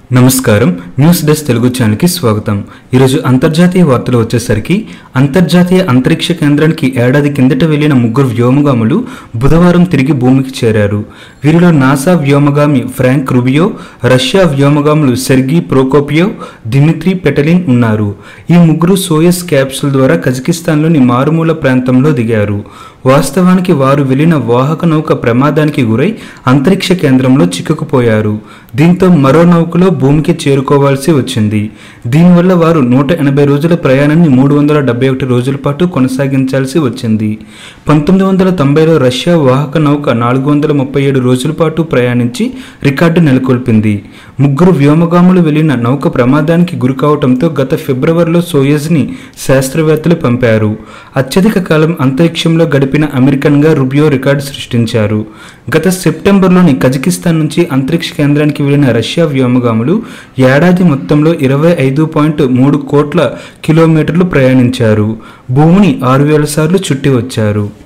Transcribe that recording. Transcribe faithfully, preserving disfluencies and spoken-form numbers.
నమస్కారం news desk Telugu channel కి స్వాగతం। ఈ రోజు అంతర్జాతీయ వార్తలు వచ్చేసరికి అంతర్జాతీయ అంతరిక్ష కేంద్రానికి ఏడాది కిందట వెళ్లిన ముగ్గురు వ్యోమగాములు బుధవారం తిరిగి భూమికి చేరారు। వీరిలో నాసా వ్యోమగామి ఫ్రాంక్ రుబియో, రష్యా వ్యోమగాములు సెర్గీ ప్రోకోపియో, దిమిత్రీ పెటలిన్ ఉన్నారు। ఈ ముగ్గురు సోయస్ క్యాప్సూల్ ద్వారా కజకిస్తాన్లోని మారుమూల ప్రాంతంలో దిగారు। వాస్తవానికి వారు వెళ్లిన వాహక నౌక ప్రమాదానికి గురై అంతరిక్ష కేంద్రంలో చిక్కుకుపోయారు। దీంతో మరో నౌకలో భూమికి చేరుకోవాల్సి వచ్చింది। దీనివల్ల వారు నూట ఎనభై రోజుల ప్రయాణాన్ని మూడు వందల డెబ్బై ఒకటి రోజుల పాటు కొనసాగించాల్సి వచ్చింది। పంతొమ్మిది వందల తొంభైలో రష్యా వాహక నౌక నాలుగు వందల ముప్పై ఏడు రోజుల పాటు ప్రయాణించి రికార్డు నెలకొల్పింది। ముగ్గురు వ్యోమగాములు వెళ్లిన నౌక ప్రమాదానికి గురికావడంతో గత ఫిబ్రవరిలో సోయజ్ని శాస్త్రవేత్తలు పంపారు। అత్యధిక కాలం అంతరిక్షంలో గడిపిన అమెరికన్గా రుబియో రికార్డు సృష్టించారు। గత సెప్టెంబర్లోని కజకిస్తాన్ నుంచి అంతరిక్ష కేంద్రానికి వెళ్లిన రష్యా వ్యోమగాములు ఏడాది మొత్తంలో ఇరవై ఐదు పాయింట్ మూడు కోట్ల కిలోమీటర్లు ప్రయాణించారు। భూమిని ఆరు వేల సార్లు చుట్టి వచ్చారు।